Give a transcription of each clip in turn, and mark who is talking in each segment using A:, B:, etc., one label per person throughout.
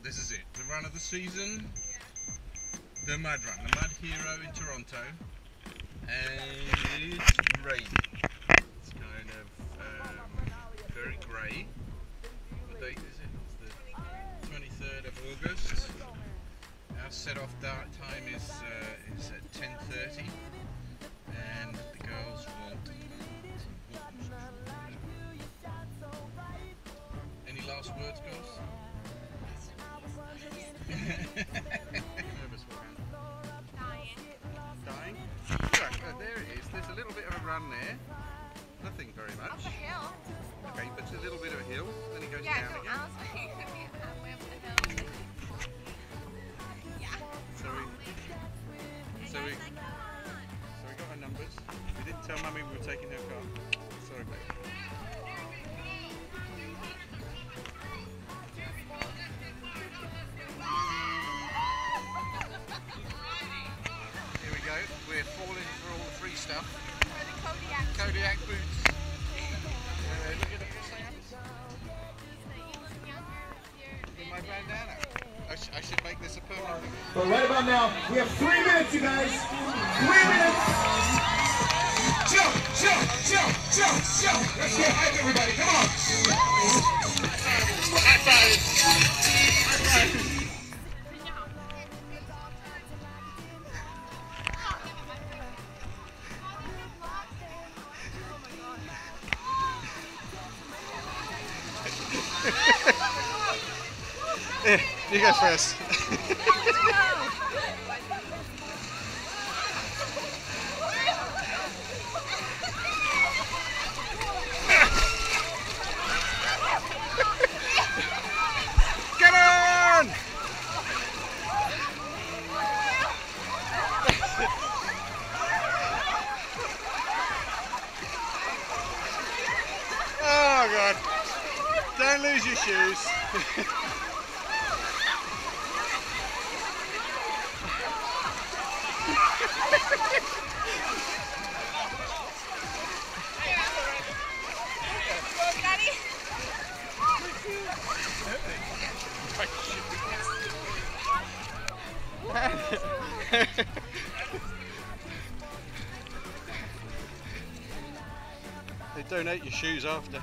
A: this is it. The run of the season. The Mud Run. The Mud Hero in Toronto. And it's raining. It's kind of very grey. What date is it? It's the 23rd of August. Our set-off dart time is at 10:30. And the girls want... Any last words, girls? Nervous one. Dying? Right, there it is. There's a little bit of a run there. Nothing very much.
B: Up a hill.
A: Okay, but it's a little bit of a hill. Then it goes
B: Yeah,
A: down
B: no,
A: again.
B: I was like, halfway up the hill. Yeah.
A: So we got our numbers. We didn't tell Mummy we were taking her car. Sorry, babe. Here we go. We're falling for all the free stuff.
B: For the Kodiak.
A: Kodiak boots. Look at it. With my bandana. I should make this a permanent thing.
C: But right about now, we have 3 minutes, you guys. 3 minutes. Jump, jump, jump, jump, jump. Let's get hype, everybody. Come on. High five. High five.
A: You go first. Come on! Oh God! Don't lose your shoes. They donate your shoes after.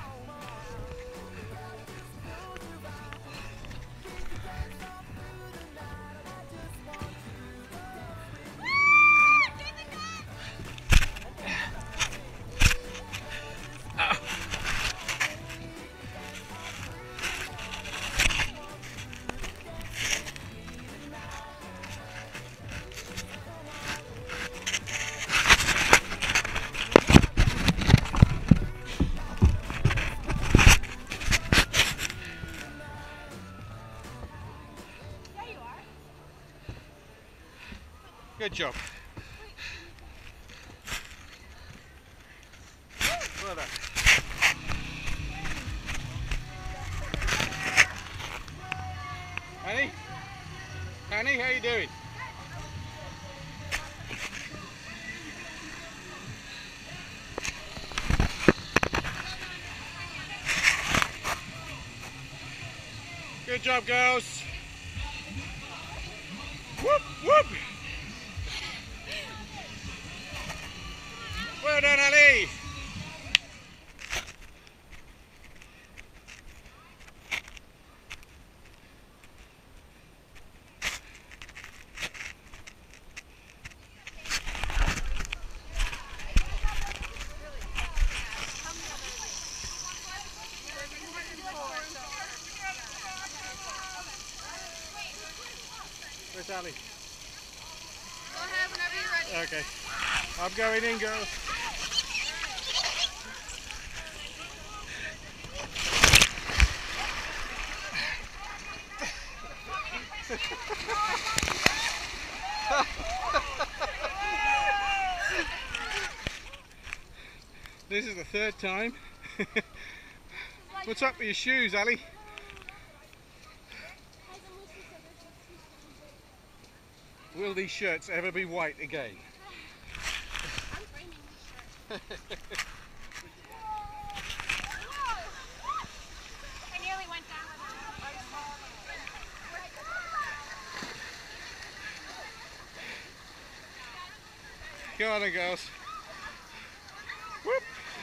A: Good job. Well done. Honey? Honey, how you doing? Good job, girls. Whoop, whoop. Well done, Ali. Where's Ali?
B: Go ahead whenever you're ready.
A: Okay. I'm going in, girls. This is the third time. What's up with your shoes, Ali? Will these shirts ever be white again?
B: I'm framing this shirt. I nearly went down with it.
A: Come on then, girls. Whoop.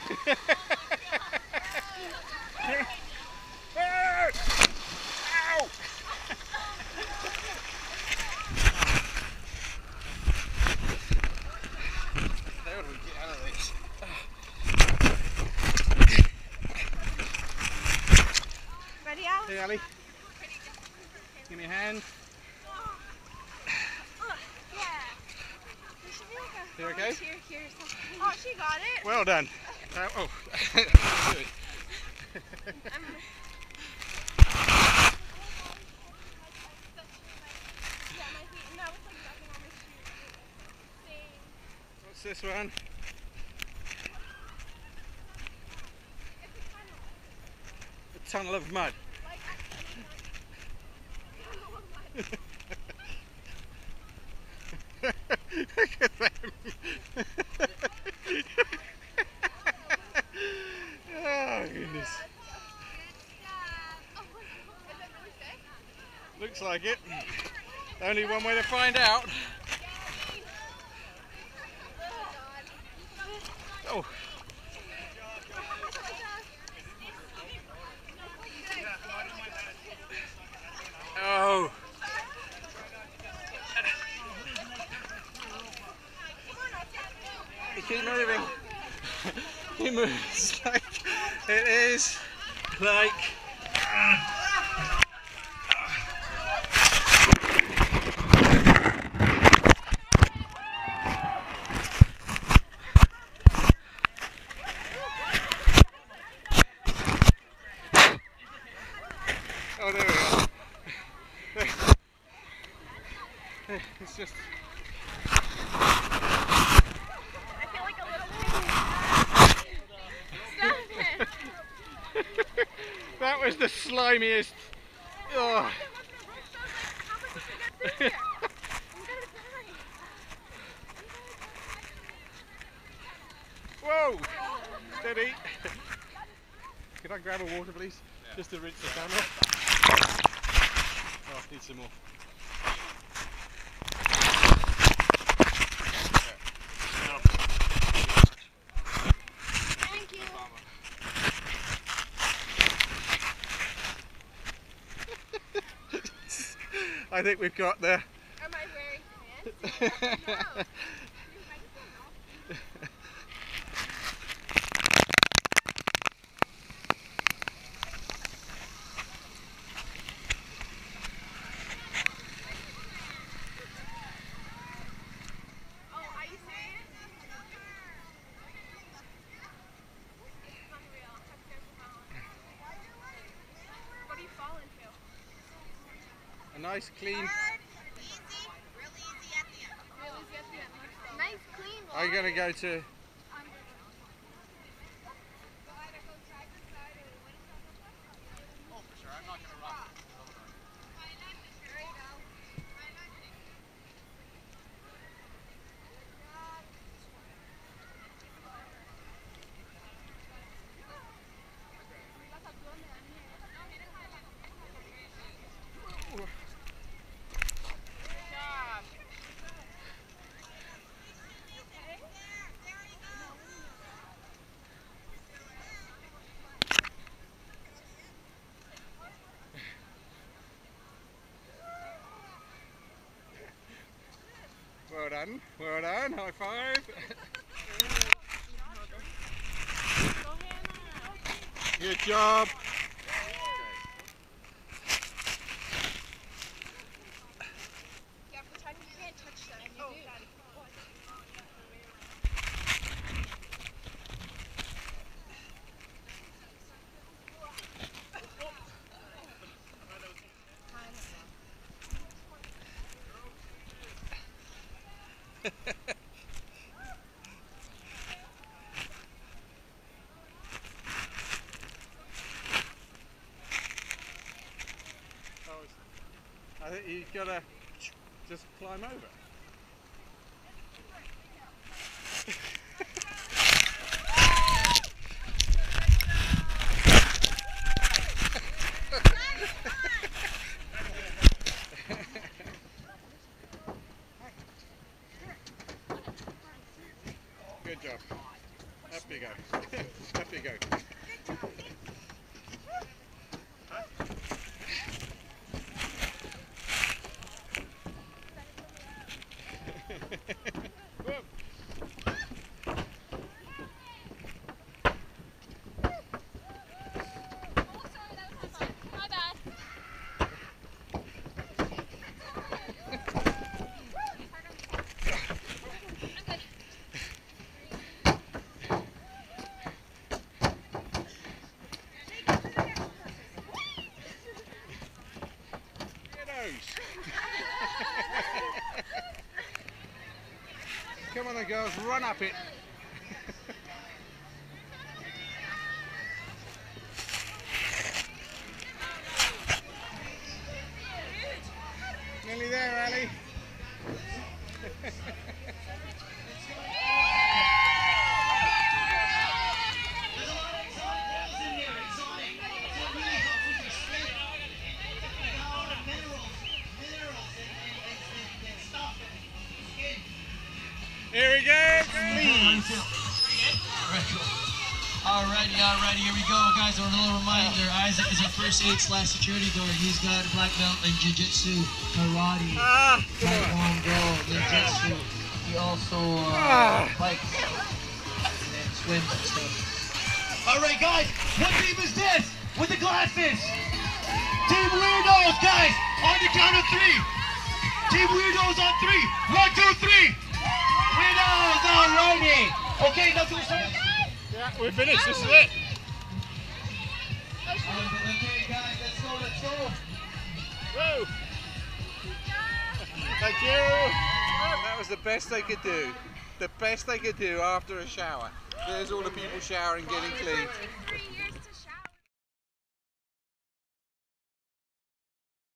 A: Ow! How do we get out of this?
B: Ready, Alice?
A: Hey, Ali. Give me a hand.
B: Yeah. There should be like a
A: You okay?
B: volunteer here or something. Oh, she got it.
A: Well done. Oh. Good. What's this one? A tunnel of mud. Look at them. Oh goodness. Looks like it. Only one way to find out. Oh. Oh. Keep moving. He moves like it is like. Oh, there we go. It's just. That was the slimiest. Oh. Whoa! Steady. Could I grab a water, please? Yeah. Just to rinse the camera. Oh, I need some more.
B: Thank you.
A: I think we've got there.
B: Am I wearing pants? No. Oh, are you serious? It's unreal. Have careful balance. What do you fall into?
A: A nice clean.
B: Real easy at the end. Nice clean water.
A: Are you going to go to? Well done, well done, high five. Good job.
B: Yeah, pretend you can't touch them. You do.
A: I think you've got to just climb over. Come on then girls, run up it. Nearly there, Ali. Here we go, please.
D: Alrighty, here we go, guys. A little reminder, Isaac is our first aid / security guard. He's got a black belt in jiu-jitsu, karate, taekwondo, ninjutsu. He also bikes and swims and stuff. Alright, guys, what team is this with the glasses? Team Weirdos, guys, on the count of 3. Team Weirdos on 3. 1, 2, 3. Weirdos, alrighty. Okay, now do something.
A: Yeah, we're finished, this is it.
D: Okay, guys, let's go.
A: Whoa! Thank you. That was the best they could do. The best they could do after a shower. There's all the people showering, getting clean.